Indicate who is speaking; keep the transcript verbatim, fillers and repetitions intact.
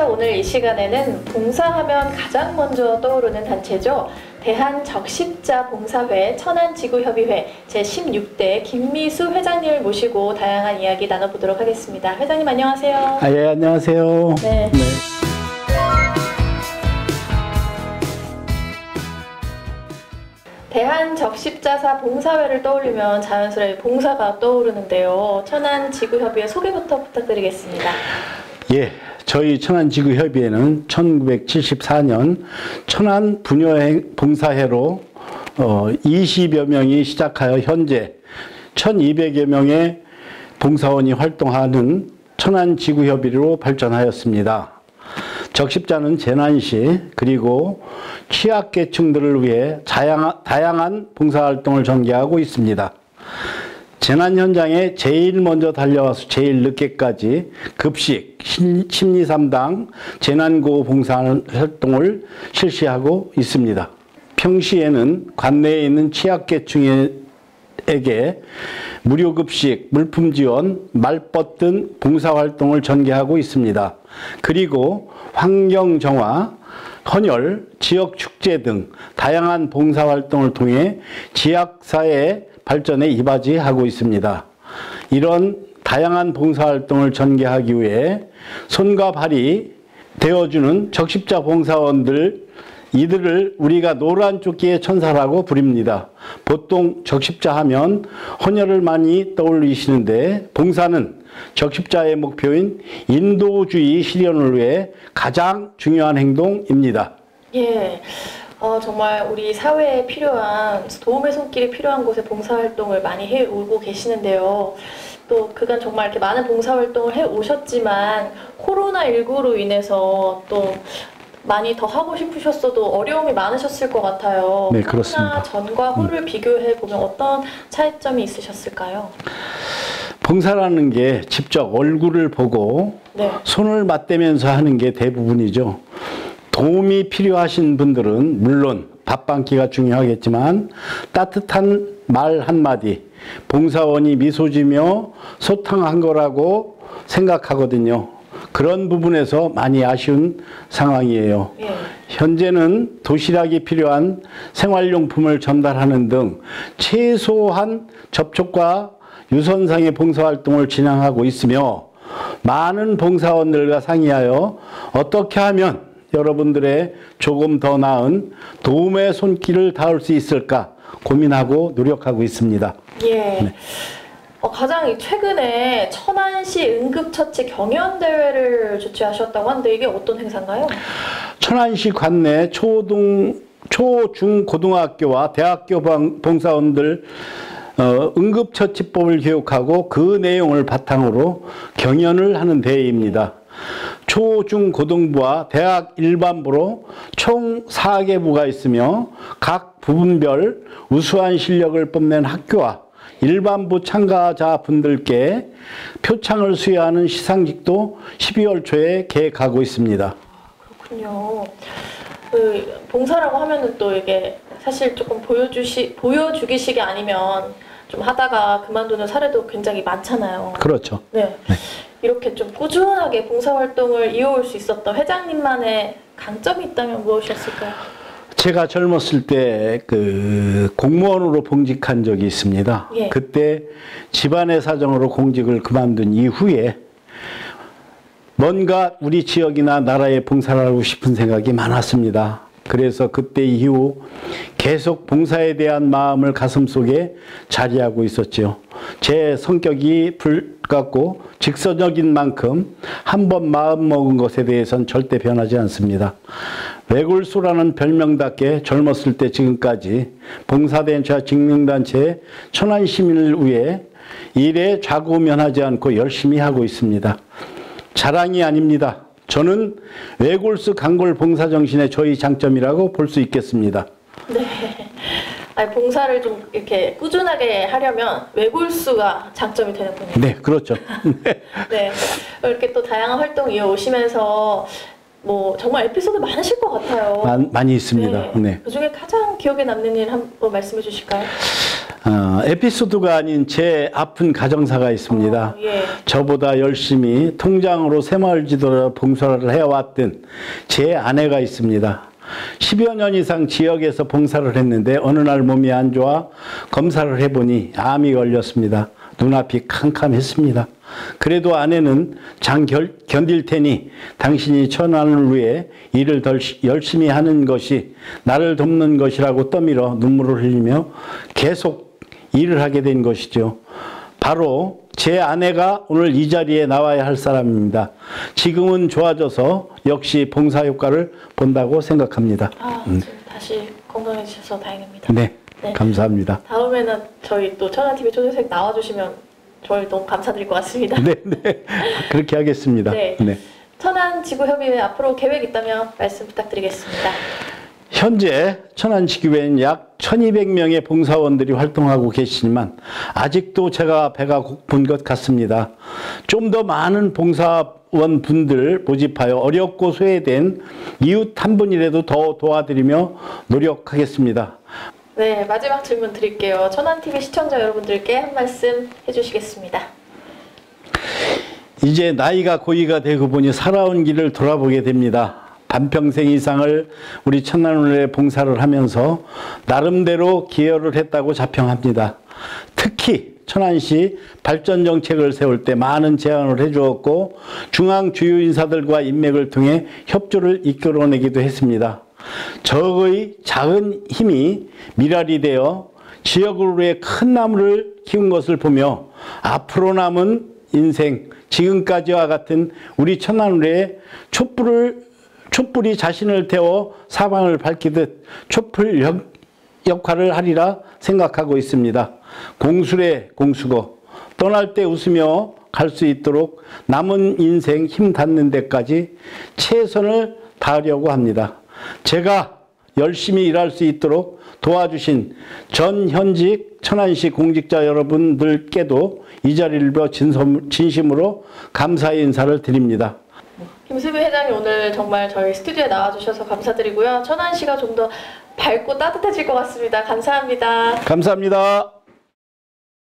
Speaker 1: 그래서 오늘 이 시간에는 봉사하면 가장 먼저 떠오르는 단체죠. 대한적십자봉사회 천안지구협의회 제십육 대 김미수 회장님을 모시고 다양한 이야기 나눠보도록 하겠습니다. 회장님 안녕하세요.
Speaker 2: 아, 예, 안녕하세요.
Speaker 1: 네.
Speaker 2: 네.
Speaker 1: 대한적십자사 봉사회를 떠올리면 자연스레 봉사가 떠오르는데요. 천안지구협의회 소개부터 부탁드리겠습니다.
Speaker 2: 예, 저희 천안지구협의회는 천구백칠십사 년 천안부녀봉사회로 어, 이십여 명이 시작하여 현재 천이백여 명의 봉사원이 활동하는 천안지구협의회로 발전하였습니다. 적십자는 재난시 그리고 취약계층들을 위해 다양한 봉사활동을 전개하고 있습니다. 재난 현장에 제일 먼저 달려와서 제일 늦게까지 급식, 심리 상담, 재난구호 봉사활동을 실시하고 있습니다. 평시에는 관내에 있는 취약계층에게 무료급식, 물품 지원, 말벗 등 봉사활동을 전개하고 있습니다. 그리고 환경정화, 헌혈, 지역축제 등 다양한 봉사활동을 통해 지역사회 발전에 이바지하고 있습니다. 이런 다양한 봉사활동을 전개하기 위해 손과 발이 되어주는 적십자 봉사원들, 이들을 우리가 노란 조끼의 천사라고 부릅니다. 보통 적십자 하면 헌혈을 많이 떠올리시는데 봉사는 적십자의 목표인 인도주의 실현을 위해 가장 중요한 행동입니다.
Speaker 1: 예, 어, 정말 우리 사회에 필요한 도움의 손길이 필요한 곳에 봉사활동을 많이 해오고 계시는데요. 또 그간 정말 이렇게 많은 봉사활동을 해오셨지만 코로나십구로 인해서 또 많이 더 하고 싶으셨어도 어려움이 많으셨을 것 같아요.
Speaker 2: 네, 그렇습니다.
Speaker 1: 코로나 전과 후를 음. 비교해 보면 어떤 차이점이 있으셨을까요?
Speaker 2: 봉사라는 게 직접 얼굴을 보고 네. 손을 맞대면서 하는 게 대부분이죠. 도움이 필요하신 분들은 물론 밥 한 끼가 중요하겠지만 따뜻한 말 한마디, 봉사원이 미소 지며 소탕한 거라고 생각하거든요. 그런 부분에서 많이 아쉬운 상황이에요. 예. 현재는 도시락이 필요한 생활용품을 전달하는 등 최소한 접촉과 유선상의 봉사활동을 진행하고 있으며 많은 봉사원들과 상의하여 어떻게 하면 여러분들의 조금 더 나은 도움의 손길을 닿을 수 있을까 고민하고 노력하고 있습니다.
Speaker 1: 예.
Speaker 2: 네.
Speaker 1: 어, 가장 최근에 천안시 응급처치 경연대회를 주최하셨다고 하는데 이게 어떤 행사인가요? 천안시
Speaker 2: 관내 초등, 초, 중, 고등학교와 대학교 봉사원들 어, 응급처치법을 교육하고 그 내용을 바탕으로 경연을 하는 대회입니다. 초, 중, 고등부와 대학 일반부로 총 네 개 부가 있으며 각 부분별 우수한 실력을 뽐낸 학교와 일반부 참가자분들께 표창을 수여하는 시상식도 십이월 초에 계획하고 있습니다.
Speaker 1: 그렇군요. 그 봉사라고 하면은 또 이게 사실 조금 보여주시, 보여주기식이 아니면 좀 하다가 그만두는 사례도 굉장히 많잖아요.
Speaker 2: 그렇죠.
Speaker 1: 네. 네. 이렇게 좀 꾸준하게 봉사활동을 이어올 수 있었던 회장님만의 강점이 있다면 무엇이었을까요?
Speaker 2: 제가 젊었을 때 그 공무원으로 봉직한 적이 있습니다. 예. 그때 집안의 사정으로 공직을 그만둔 이후에 뭔가 우리 지역이나 나라에 봉사를 하고 싶은 생각이 많았습니다. 그래서 그때 이후 계속 봉사에 대한 마음을 가슴속에 자리하고 있었죠. 제 성격이 불같고 직선적인 만큼 한번 마음먹은 것에 대해서는 절대 변하지 않습니다. 외골수라는 별명답게 젊었을 때 지금까지 봉사단체와 직능단체 천안 시민을 위해 일에 좌고우면하지 않고 열심히 하고 있습니다. 자랑이 아닙니다. 저는 외골수 강골 봉사 정신의 저희 장점이라고 볼 수 있겠습니다.
Speaker 1: 네. 아니, 봉사를 좀 이렇게 꾸준하게 하려면 외골수가 장점이 되는군요.
Speaker 2: 네, 그렇죠.
Speaker 1: 네. 네. 이렇게 또 다양한 활동 이어오시면서 뭐 정말 에피소드 많으실 것 같아요.
Speaker 2: 많, 많이 있습니다.
Speaker 1: 네.
Speaker 2: 네.
Speaker 1: 그 중에 가장 기억에 남는 일 한번 말씀해 주실까요?
Speaker 2: 어, 에피소드가 아닌 제 아픈 가정사가 있습니다.
Speaker 1: 어, 예.
Speaker 2: 저보다 열심히 통장으로 새마을 지도를 봉사를 해왔던 제 아내가 있습니다. 십여 년 이상 지역에서 봉사를 했는데 어느 날 몸이 안 좋아 검사를 해보니 암이 걸렸습니다. 눈앞이 캄캄했습니다. 그래도 아내는 장 결, 견딜 테니 당신이 천안을 위해 일을 덜 열심히 하는 것이 나를 돕는 것이라고 떠밀어 눈물을 흘리며 계속 일을 하게 된 것이죠. 바로 제 아내가 오늘 이 자리에 나와야 할 사람입니다. 지금은 좋아져서 역시 봉사 효과를 본다고 생각합니다.
Speaker 1: 아,
Speaker 2: 음.
Speaker 1: 지금 다시 건강해지셔서 다행입니다.
Speaker 2: 네,
Speaker 1: 네.
Speaker 2: 감사합니다.
Speaker 1: 다음에는 저희 또 천안티비 초대석 나와주시면 저희 너무 감사드릴 것 같습니다.
Speaker 2: 네, 네. 그렇게 하겠습니다.
Speaker 1: 네.
Speaker 2: 네.
Speaker 1: 천안지구협의회 앞으로 계획 있다면 말씀 부탁드리겠습니다.
Speaker 2: 현재 천안지구에는 약 천이백 명의 봉사원들이 활동하고 계시지만 아직도 제가 배가 고픈 것 같습니다. 좀 더 많은 봉사원 분들 모집하여 어렵고 소외된 이웃 한 분이라도 더 도와드리며 노력하겠습니다.
Speaker 1: 네, 마지막 질문 드릴게요. 천안티비 시청자 여러분들께 한 말씀 해주시겠습니다.
Speaker 2: 이제 나이가 고이가 되고 보니 살아온 길을 돌아보게 됩니다. 반평생 이상을 우리 천안을위해 봉사를 하면서 나름대로 기여를 했다고 자평합니다. 특히 천안시 발전 정책을 세울 때 많은 제안을 해주었고 중앙 주요 인사들과 인맥을 통해 협조를 이끌어내기도 했습니다. 적의 작은 힘이 밀알이 되어 지역을 위해 큰 나무를 키운 것을 보며 앞으로 남은 인생 지금까지와 같은 우리 천안을위해 촛불을 촛불이 자신을 태워 사방을 밝히듯 촛불 역, 역할을 하리라 생각하고 있습니다. 공수래 공수고 떠날 때 웃으며 갈 수 있도록 남은 인생 힘 닿는 데까지 최선을 다하려고 합니다. 제가 열심히 일할 수 있도록 도와주신 전 현직 천안시 공직자 여러분들께도 이 자리를 빌어 진심으로 감사의 인사를 드립니다.
Speaker 1: 김수미 회장님 오늘 정말 저희 스튜디오에 나와주셔서 감사드리고요. 천안시가 좀 더 밝고 따뜻해질 것 같습니다. 감사합니다.
Speaker 2: 감사합니다.